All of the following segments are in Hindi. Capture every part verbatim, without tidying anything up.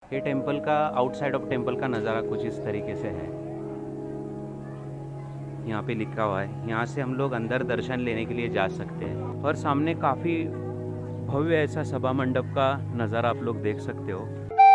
ये टेंपल का आउटसाइड ऑफ टेंपल का नज़ारा कुछ इस तरीके से है। यहाँ पे लिखा हुआ है, यहाँ से हम लोग अंदर दर्शन लेने के लिए जा सकते हैं। और सामने काफ़ी भव्य ऐसा सभा मंडप का नज़ारा आप लोग देख सकते हो।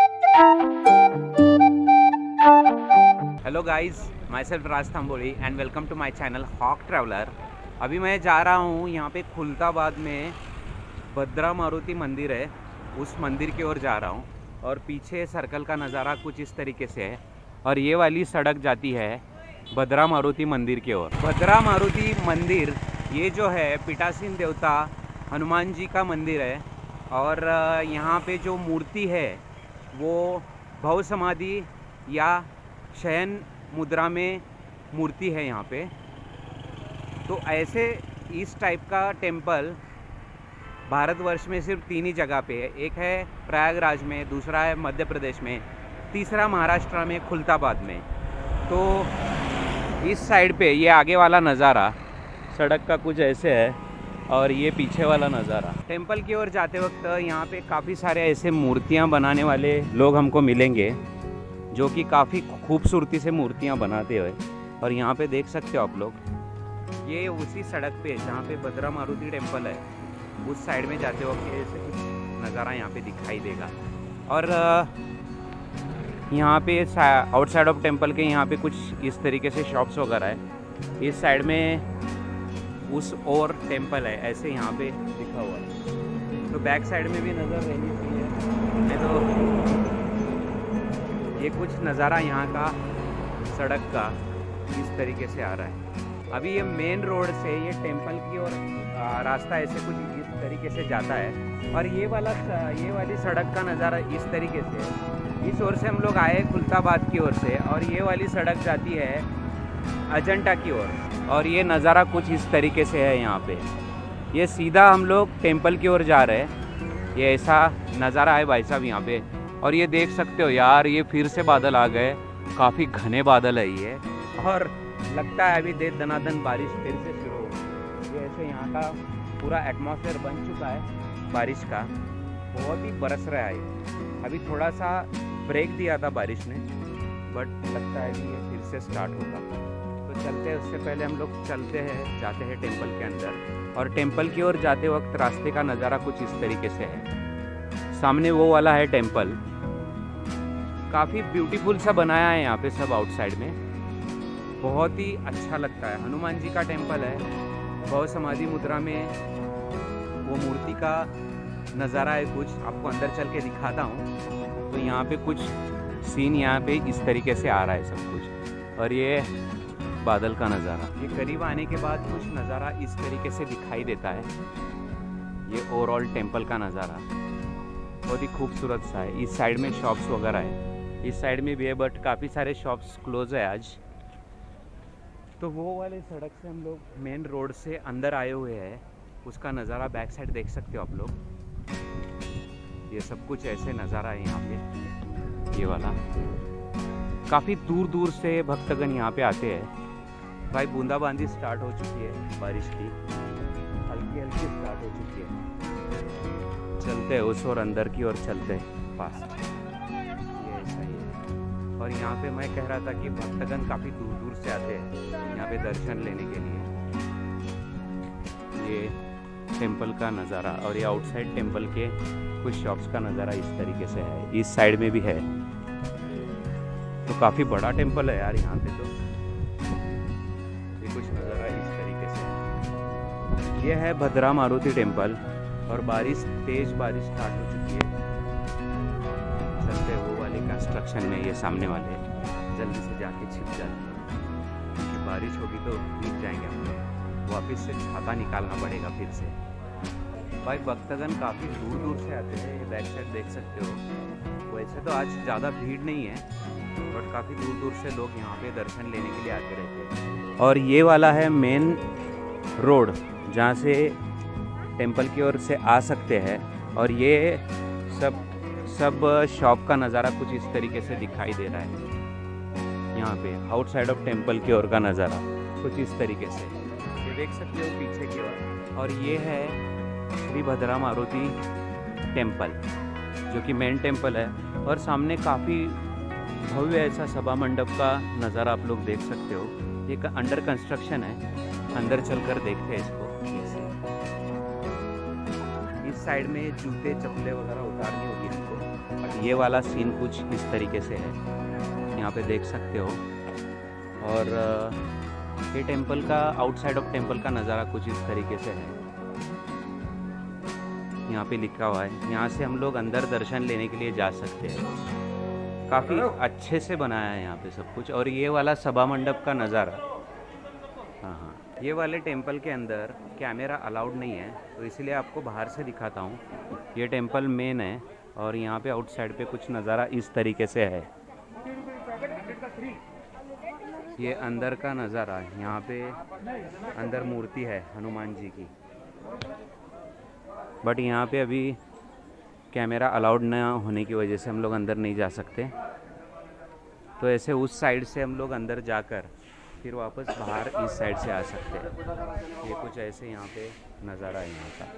Hello guys, my self Raj थाम्बोली and welcome to my channel hoc traveller. अभी मैं जा रहा हूँ यहाँ पे खुलताबाद में भद्रा मारुति मंदिर है, उस मंदिर की ओर जा रहा हूँ। और पीछे सर्कल का नज़ारा कुछ इस तरीके से है। और ये वाली सड़क जाती है भद्रा मारुति मंदिर की ओर। भद्रा मारुति मंदिर ये जो है पीठासीन देवता हनुमान जी का मंदिर है। और यहाँ पे जो मूर्ति है वो भव समाधि या शयन मुद्रा में मूर्ति है यहाँ पे। तो ऐसे इस टाइप का टेम्पल भारतवर्ष में सिर्फ तीन ही जगह पे है। एक है प्रयागराज में, दूसरा है मध्य प्रदेश में, तीसरा महाराष्ट्र में खुलताबाद में। तो इस साइड पे ये आगे वाला नज़ारा सड़क का कुछ ऐसे है और ये पीछे वाला नज़ारा। टेंपल की ओर जाते वक्त यहाँ पे काफ़ी सारे ऐसे मूर्तियाँ बनाने वाले लोग हमको मिलेंगे जो कि काफ़ी खूबसूरती से मूर्तियाँ बनाते हुए। और यहाँ पे देख सकते हो आप लोग, ये उसी सड़क पे जहाँ पे भद्रा मारुति टेम्पल है उस साइड में जाते वक्त ऐसे कुछ नज़ारा यहाँ पे दिखाई देगा। और यहाँ पे आउटसाइड ऑफ टेम्पल के यहाँ पे कुछ इस तरीके से शॉप्स वगैरह है। इस साइड में उस और टेम्पल है, ऐसे यहाँ पे लिखा हुआ है। तो बैक साइड में भी नज़र रहनी चाहिए। तो ये कुछ नज़ारा यहाँ का सड़क का इस तरीके से आ रहा है। अभी ये मेन रोड से ये टेंपल की ओर रास्ता ऐसे कुछ इस तरीके से जाता है। और ये वाला ये वाली सड़क का नज़ारा इस तरीके से, इस ओर से हम लोग आए खुलताबाद की ओर से, और ये वाली सड़क जाती है अजंता की ओर। और ये नज़ारा कुछ इस तरीके से है यहाँ पे। ये सीधा हम लोग टेंपल की ओर जा रहे हैं। ये ऐसा नज़ारा है भाई साहब यहाँ पे। और ये देख सकते हो यार, ये फिर से बादल आ गए, काफ़ी घने बादल है ये। और लगता है अभी देर दनादन बारिश फिर से शुरू होगी। ये ऐसे यहाँ का पूरा एटमॉस्फेयर बन चुका है बारिश का, बहुत ही बरस रहा है। अभी थोड़ा सा ब्रेक दिया था बारिश ने, बट लगता है कि ये फिर से स्टार्ट होगा। तो चलते हैं, उससे पहले हम लोग चलते हैं, जाते हैं टेंपल के अंदर। और टेंपल की ओर जाते वक्त रास्ते का नज़ारा कुछ इस तरीके से है। सामने वो वाला है टेंपल, काफ़ी ब्यूटीफुल सा बनाया है यहाँ पे सब आउटसाइड में, बहुत ही अच्छा लगता है। हनुमान जी का टेंपल है, भव समाधि मुद्रा में वो मूर्ति का नज़ारा है। कुछ आपको अंदर चल के दिखाता हूँ। तो यहाँ पे कुछ सीन यहाँ पे इस तरीके से आ रहा है सब कुछ। और ये बादल का नज़ारा, ये करीब आने के बाद कुछ नज़ारा इस तरीके से दिखाई देता है। ये ओवरऑल टेंपल का नज़ारा बहुत ही खूबसूरत सा है। इस साइड में शॉप्स वगैरह है, इस साइड में भी है, बट काफ़ी सारे शॉप्स क्लोज है आज। तो वो वाले सड़क से हम लोग मेन रोड से अंदर आए हुए हैं, उसका नज़ारा बैक साइड देख सकते हो आप लोग। ये सब कुछ ऐसे नज़ारा है यहाँ पे। ये वाला काफ़ी दूर दूर से भक्तगण यहाँ पे आते हैं। भाई बूंदाबांदी स्टार्ट हो चुकी है, बारिश की हल्की हल्की स्टार्ट हो चुकी है। चलते हैं उस और अंदर की ओर चलते हैं पास। ये ऐसा ही है। और यहाँ पे मैं कह रहा था कि भक्तगण काफ़ी दूर दूर से आते हैं यहाँ पे दर्शन लेने के लिए। ये टेंपल का नज़ारा और ये आउटसाइड टेंपल के कुछ शॉप्स का नज़ारा इस तरीके से है। इस साइड में भी है। तो काफ़ी बड़ा टेंपल है यार यहाँ पे। तो ये कुछ नज़ारा इस तरीके से। ये है भद्रा मारुति टेंपल और बारिश, तेज बारिश स्टार्ट हो चुकी है। चलते वो वाले कंस्ट्रक्शन में, ये सामने वाले जल्दी से जाके छिप जाते हैं क्योंकि बारिश होगी तो भीग जाएंगे हम लोग। वापस से छाता निकालना पड़ेगा फिर से। भाई भक्तगण काफ़ी दूर दूर से आते हैं। ये बैक साइड देख सकते हो। वैसे तो आज ज़्यादा भीड़ नहीं है, बट काफ़ी दूर दूर से लोग यहाँ पे दर्शन लेने के लिए आते रहते हैं। और ये वाला है मेन रोड जहाँ से टेंपल की ओर से आ सकते हैं। और ये सब सब शॉप का नज़ारा कुछ इस तरीके से दिखाई दे रहा है यहाँ पे। आउटसाइड ऑफ टेंपल की ओर का नज़ारा कुछ इस तरीके से ये देख सकते हो पीछे की ओर। और ये है श्री भद्रा मारुति टेंपल जो कि मेन टेंपल है। और सामने काफ़ी भव्य ऐसा सभा मंडप का नज़ारा आप लोग देख सकते हो। ये अंडर कंस्ट्रक्शन है, अंदर चलकर देखते हैं इसको ठीक से। इस साइड में जूते चप्पलें वगैरह उतारनी होगी हमको। और ये वाला सीन कुछ इस तरीके से है, यहाँ पे देख सकते हो। और ये टेंपल का आउटसाइड ऑफ टेंपल का नज़ारा कुछ इस तरीके से है। यहाँ पे लिखा हुआ है, यहाँ से हम लोग अंदर दर्शन लेने के लिए जा सकते हैं। काफ़ी अच्छे से बनाया है यहाँ पे सब कुछ। और ये वाला सभा मंडप का नज़ारा, हाँ हाँ, ये वाले टेंपल के अंदर कैमरा अलाउड नहीं है, तो इसलिए आपको बाहर से दिखाता हूँ। ये टेंपल मेन है और यहाँ पे आउटसाइड पे कुछ नज़ारा इस तरीके से है। ये अंदर का नज़ारा, यहाँ पे अंदर मूर्ति है हनुमान जी की, बट यहाँ पे अभी कैमरा अलाउड न होने की वजह से हम लोग अंदर नहीं जा सकते। तो ऐसे उस साइड से हम लोग अंदर जाकर फिर वापस बाहर इस साइड से आ सकते हैं। ये कुछ ऐसे यहाँ पे नज़ारा है यहाँ का।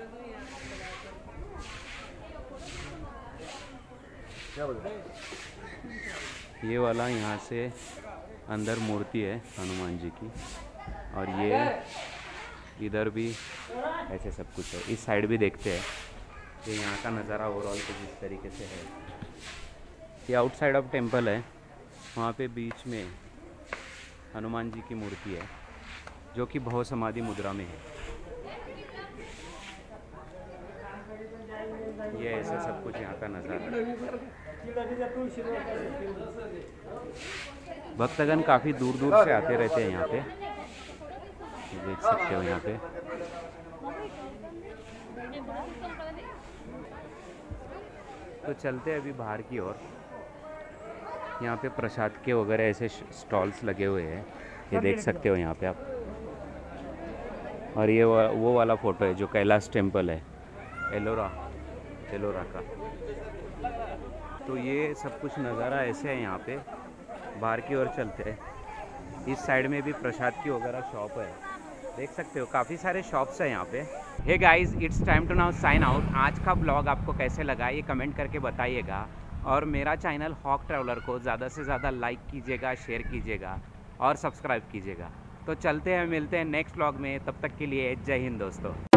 ये वाला यहाँ से अंदर मूर्ति है हनुमान जी की, और ये इधर भी ऐसे सब कुछ है। इस साइड भी देखते हैं। ये यहाँ का नज़ारा ओवरऑल कुछ इस तरीके से है। ये आउटसाइड ऑफ टेंपल है, वहाँ पे बीच में हनुमान जी की मूर्ति है जो कि भव समाधि मुद्रा में है। ये ऐसा सब कुछ यहाँ का नज़ारा। भक्तगण काफ़ी दूर दूर से आते रहते हैं यहाँ पे, देख सकते हो यहाँ पे। तो चलते हैं अभी बाहर की ओर। यहाँ पे प्रसाद के वगैरह ऐसे स्टॉल्स लगे हुए हैं, ये देख सकते हो यहाँ पे आप। और ये वो वाला फ़ोटो है जो कैलाश टेंपल है एलोरा एलोरा का। तो ये सब कुछ नज़ारा ऐसे है यहाँ पे। बाहर की ओर चलते हैं। इस साइड में भी प्रसाद की वगैरह शॉप है, देख सकते हो काफ़ी सारे शॉप्स हैं यहाँ पे। Hey guys, it's time to now sign out. आज का ब्लॉग आपको कैसे लगा ये कमेंट करके बताइएगा। और मेरा चैनल हॉक ट्रैवलर को ज़्यादा से ज़्यादा लाइक कीजिएगा, शेयर कीजिएगा और सब्सक्राइब कीजिएगा। तो चलते हैं, मिलते हैं नेक्स्ट ब्लॉग में। तब तक के लिए जय हिंद दोस्तों।